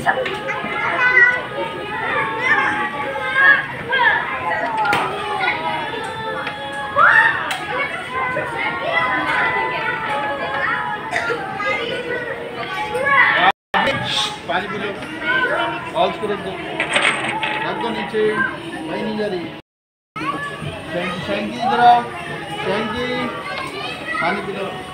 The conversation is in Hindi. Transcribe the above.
पानी पी लो, ऑल्स को रख दो नीचे, भाई नहीं जा रही। शैंकी इधर आओ, शैंकी पानी पी लो।